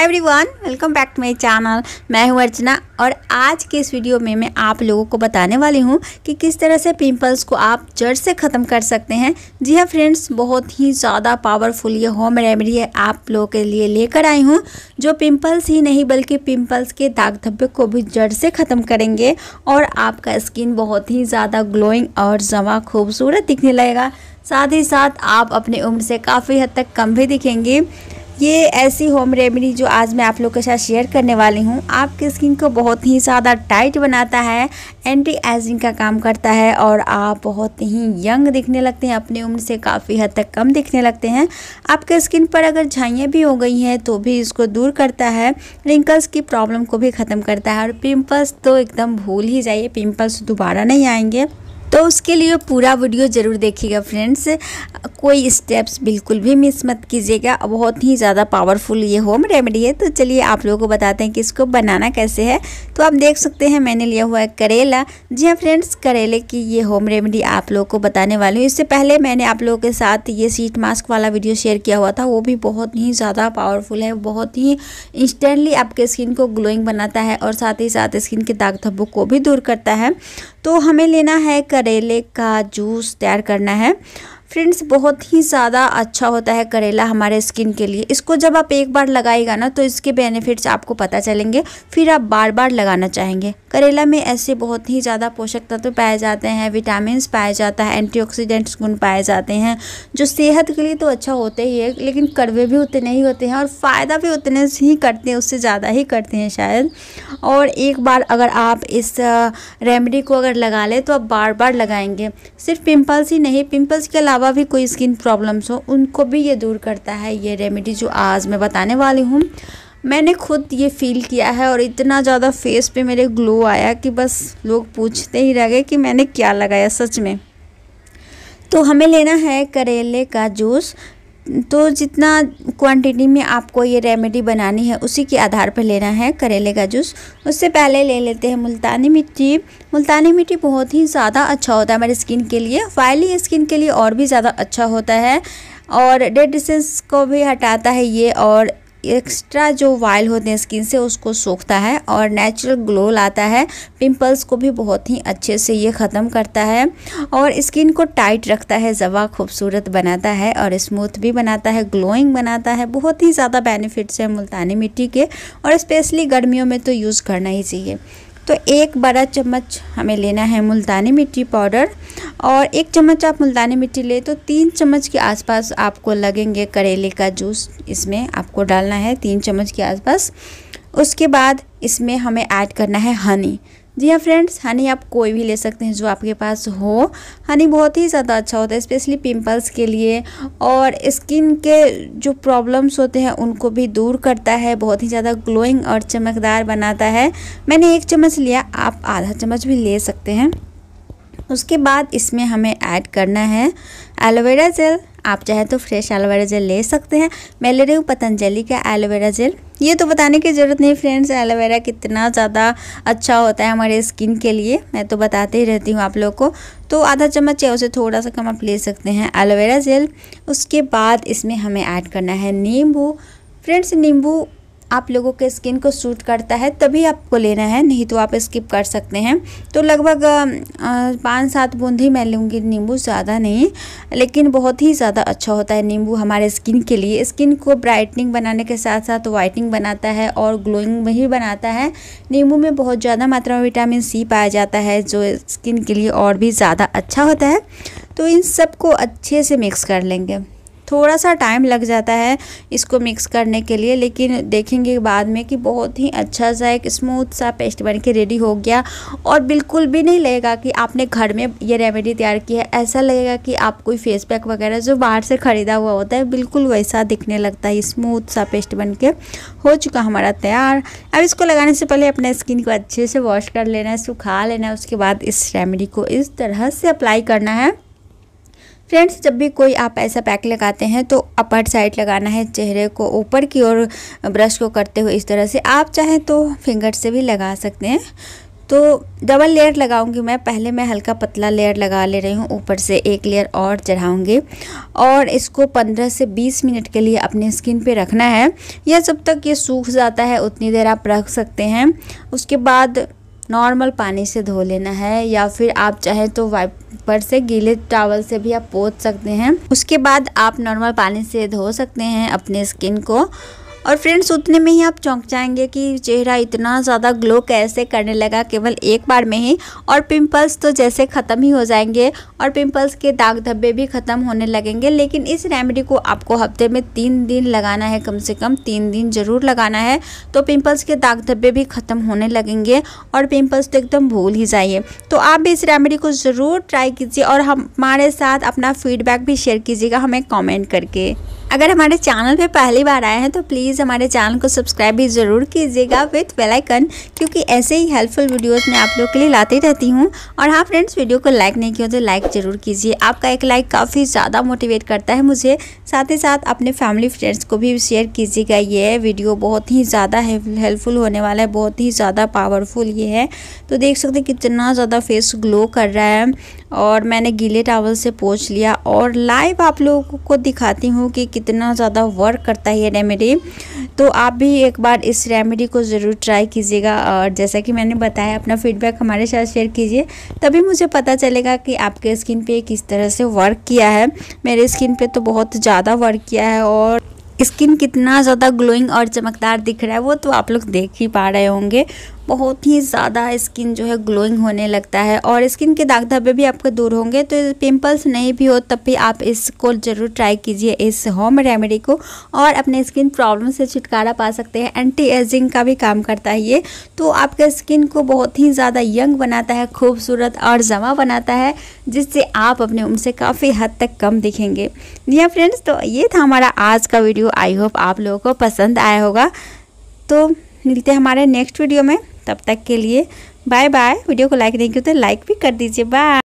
Hi everyone, welcome back to my channel. मैं हूं अर्चना और आज के इस वीडियो में मैं आप लोगों को बताने वाली हूं कि किस तरह से पिंपल्स को आप जड़ से ख़त्म कर सकते हैं। जी हाँ फ्रेंड्स, बहुत ही ज़्यादा पावरफुल ये होम रेमेडी है आप लोगों के लिए लेकर आई हूं, जो पिंपल्स ही नहीं बल्कि पिंपल्स के दाग धब्बे को भी जड़ से ख़त्म करेंगे और आपका स्किन बहुत ही ज़्यादा ग्लोइंग और जमा खूबसूरत दिखने लगेगा। साथ ही साथ आप अपनी उम्र से काफ़ी हद तक कम भी दिखेंगे। ये ऐसी होम रेमेडी जो आज मैं आप लोग के साथ शेयर करने वाली हूँ, आपकी स्किन को बहुत ही ज़्यादा टाइट बनाता है, एंटी एजिंग का काम करता है और आप बहुत ही यंग दिखने लगते हैं, अपनी उम्र से काफ़ी हद तक कम दिखने लगते हैं। आपके स्किन पर अगर झाइयाँ भी हो गई हैं तो भी इसको दूर करता है, रिंकल्स की प्रॉब्लम को भी ख़त्म करता है और पिंपल्स तो एकदम भूल ही जाइए, पिंपल्स दोबारा नहीं आएंगे। तो उसके लिए पूरा वीडियो ज़रूर देखिएगा फ्रेंड्स, कोई स्टेप्स बिल्कुल भी मिस मत कीजिएगा। बहुत ही ज़्यादा पावरफुल ये होम रेमेडी है। तो चलिए आप लोगों को बताते हैं कि इसको बनाना कैसे है। तो आप देख सकते हैं मैंने लिया हुआ है करेला। जी हाँ फ्रेंड्स, करेले की ये होम रेमेडी आप लोगों को बताने वाली हूँ। इससे पहले मैंने आप लोगों के साथ ये शीट मास्क वाला वीडियो शेयर किया हुआ था, वो भी बहुत ही ज़्यादा पावरफुल है, बहुत ही इंस्टेंटली आपके स्किन को ग्लोइंग बनाता है और साथ ही साथ स्किन के दाग धब्बों को भी दूर करता है। तो हमें लेना है करेले का जूस तैयार करना है फ्रेंड्स। बहुत ही ज़्यादा अच्छा होता है करेला हमारे स्किन के लिए। इसको जब आप एक बार लगाएगा ना तो इसके बेनिफिट्स आपको पता चलेंगे, फिर आप बार बार लगाना चाहेंगे। करेला में ऐसे बहुत ही ज़्यादा पोषक तत्व पाए जाते हैं, विटामिन्स पाए जाता है, एंटीऑक्सीडेंट्स गुण पाए जाते हैं, जो सेहत के लिए तो अच्छा होते ही है, लेकिन कड़वे भी उतने ही होते हैं और फ़ायदा भी उतने ही करते हैं, उससे ज़्यादा ही करते हैं शायद। और एक बार अगर आप इस रेमेडी को अगर लगा लें तो आप बार बार लगाएंगे। सिर्फ पिंपल्स ही नहीं, पिंपल्स के अलावा भी कोई स्किन प्रॉब्लम्स हो उनको भी ये दूर करता है ये रेमेडी जो आज मैं बताने वाली हूँ। मैंने खुद ये फील किया है और इतना ज़्यादा फेस पे मेरे ग्लो आया कि बस लोग पूछते ही रह गए कि मैंने क्या लगाया सच में। तो हमें लेना है करेले का जूस। तो जितना क्वांटिटी में आपको ये रेमेडी बनानी है उसी के आधार पर लेना है करेले का जूस। उससे पहले ले लेते हैं मुल्तानी मिट्टी। मुल्तानी मिट्टी बहुत ही ज़्यादा अच्छा होता है हमारी स्किन के लिए, ऑयली स्किन के लिए और भी ज़्यादा अच्छा होता है और डेड सेल्स को भी हटाता है ये, और एक्स्ट्रा जो वाइल होते हैं स्किन से उसको सोखता है और नेचुरल ग्लो लाता है। पिंपल्स को भी बहुत ही अच्छे से ये ख़त्म करता है और स्किन को टाइट रखता है, जवा खूबसूरत बनाता है और स्मूथ भी बनाता है, ग्लोइंग बनाता है। बहुत ही ज़्यादा बेनिफिट्स हैं मुल्तानी मिट्टी के और स्पेशली गर्मियों में तो यूज़ करना ही चाहिए। तो एक बड़ा चम्मच हमें लेना है मुल्तानी मिट्टी पाउडर और 1 चम्मच आप मुल्तानी मिट्टी ले तो 3 चम्मच के आसपास आपको लगेंगे करेले का जूस। इसमें आपको डालना है 3 चम्मच के आसपास। उसके बाद इसमें हमें ऐड करना है हनी। जी हाँ फ्रेंड्स, हनी आप कोई भी ले सकते हैं जो आपके पास हो। हनी बहुत ही ज़्यादा अच्छा होता है स्पेशली पिंपल्स के लिए और स्किन के जो प्रॉब्लम्स होते हैं उनको भी दूर करता है, बहुत ही ज़्यादा ग्लोइंग और चमकदार बनाता है। मैंने 1 चम्मच लिया, आप आधा चम्मच भी ले सकते हैं। उसके बाद इसमें हमें ऐड करना है एलोवेरा जेल। आप चाहे तो फ्रेश एलोवेरा जेल ले सकते हैं, मैं ले रही हूँ पतंजलि का एलोवेरा जेल। ये तो बताने की ज़रूरत नहीं फ्रेंड्स, एलोवेरा कितना ज़्यादा अच्छा होता है हमारे स्किन के लिए, मैं तो बताते ही रहती हूँ आप लोग को। तो आधा चम्मच या उसे थोड़ा सा कम आप ले सकते हैं एलोवेरा जेल। उसके बाद इसमें हमें ऐड करना है नींबू। फ्रेंड्स, नींबू आप लोगों के स्किन को सूट करता है तभी आपको लेना है, नहीं तो आप स्किप कर सकते हैं। तो लगभग 5-7 बूंद ही मैं लूँगी नींबू, ज़्यादा नहीं, लेकिन बहुत ही ज़्यादा अच्छा होता है नींबू हमारे स्किन के लिए। स्किन को ब्राइटनिंग बनाने के साथ साथ वाइटनिंग बनाता है और ग्लोइंग भी बनाता है। नींबू में बहुत ज़्यादा मात्रा में विटामिन सी पाया जाता है जो स्किन के लिए और भी ज़्यादा अच्छा होता है। तो इन सबको अच्छे से मिक्स कर लेंगे। थोड़ा सा टाइम लग जाता है इसको मिक्स करने के लिए, लेकिन देखेंगे बाद में कि बहुत ही अच्छा सा एक स्मूथ सा पेस्ट बन के रेडी हो गया और बिल्कुल भी नहीं लगेगा कि आपने घर में ये रेमेडी तैयार की है। ऐसा लगेगा कि आप कोई फेस पैक वगैरह जो बाहर से ख़रीदा हुआ होता है बिल्कुल वैसा दिखने लगता है। स्मूथ सा पेस्ट बन के हो चुका हमारा तैयार। अब इसको लगाने से पहले अपने स्किन को अच्छे से वॉश कर लेना है, सुखा लेना है। उसके बाद इस रेमेडी को इस तरह से अप्लाई करना है। फ्रेंड्स, जब भी कोई आप ऐसा पैक लगाते हैं तो अपर साइड लगाना है, चेहरे को ऊपर की ओर ब्रश को करते हुए इस तरह से। आप चाहें तो फिंगर से भी लगा सकते हैं। तो डबल लेयर लगाऊंगी मैं। पहले मैं हल्का पतला लेयर लगा ले रही हूँ, ऊपर से एक लेयर और चढ़ाऊंगी और इसको 15 से 20 मिनट के लिए अपने स्किन पे रखना है, या जब तक ये सूख जाता है उतनी देर आप रख सकते हैं। उसके बाद नॉर्मल पानी से धो लेना है, या फिर आप चाहें तो वाइपर से, गीले टॉवल से भी आप पोंछ सकते हैं। उसके बाद आप नॉर्मल पानी से धो सकते हैं अपने स्किन को। और फ्रेंड्स उतने में ही आप चौंक जाएंगे कि चेहरा इतना ज़्यादा ग्लो कैसे करने लगा केवल एक बार में ही। और पिंपल्स तो जैसे ख़त्म ही हो जाएंगे और पिंपल्स के दाग धब्बे भी ख़त्म होने लगेंगे। लेकिन इस रेमेडी को आपको हफ्ते में 3 दिन लगाना है, कम से कम 3 दिन ज़रूर लगाना है, तो पिंपल्स के दाग धब्बे भी ख़त्म होने लगेंगे और पिंपल्स तो एकदम भूल ही जाइए। तो आप भी इस रेमेडी को ज़रूर ट्राई कीजिए और हमारे साथ अपना फीडबैक भी शेयर कीजिएगा हमें कॉमेंट करके। अगर हमारे चैनल पे पहली बार आए हैं तो प्लीज़ हमारे चैनल को सब्सक्राइब भी ज़रूर कीजिएगा विथ बेल आइकन, क्योंकि ऐसे ही हेल्पफुल वीडियोस मैं आप लोग के लिए लाती रहती हूँ। और हाँ फ्रेंड्स, वीडियो को लाइक नहीं किया तो लाइक ज़रूर कीजिए, आपका एक लाइक काफ़ी ज़्यादा मोटिवेट करता है मुझे। साथ ही साथ अपने फैमिली फ्रेंड्स को भी शेयर कीजिएगा। ये वीडियो बहुत ही ज़्यादा हेल्पफुल होने वाला है, बहुत ही ज़्यादा पावरफुल ये है। तो देख सकते हैं कितना ज़्यादा फेस ग्लो कर रहा है। और मैंने गीले टॉवल से पोंछ लिया और लाइव आप लोगों को दिखाती हूँ कि कितना ज़्यादा वर्क करता है ये रेमेडी। तो आप भी एक बार इस रेमेडी को ज़रूर ट्राई कीजिएगा और जैसा कि मैंने बताया अपना फीडबैक हमारे साथ शेयर कीजिए, तभी मुझे पता चलेगा कि आपके स्किन पे किस तरह से वर्क किया है। मेरे स्किन पे तो बहुत ज़्यादा वर्क किया है और स्किन कितना ज़्यादा ग्लोइंग और चमकदार दिख रहा है वो तो आप लोग देख ही पा रहे होंगे। बहुत ही ज़्यादा स्किन जो है ग्लोइंग होने लगता है और स्किन के दाग धब्बे भी आपके दूर होंगे। तो पिंपल्स नहीं भी हो तब भी आप इसको ज़रूर ट्राई कीजिए, इस होम रेमेडी को, और अपने स्किन प्रॉब्लम से छुटकारा पा सकते हैं। एंटी एजिंग का भी काम करता है ये, तो आपके स्किन को बहुत ही ज़्यादा यंग बनाता है, खूबसूरत और जमा बनाता है, जिससे आप अपने उम्र से काफ़ी हद तक कम दिखेंगे। जी फ्रेंड्स, तो ये था हमारा आज का वीडियो। आई होप आप लोगों को पसंद आया होगा। तो मिलते हैं हमारे नेक्स्ट वीडियो में, तब तक के लिए बाय बाय। वीडियो को लाइक नहीं किया तो लाइक भी कर दीजिए। बाय।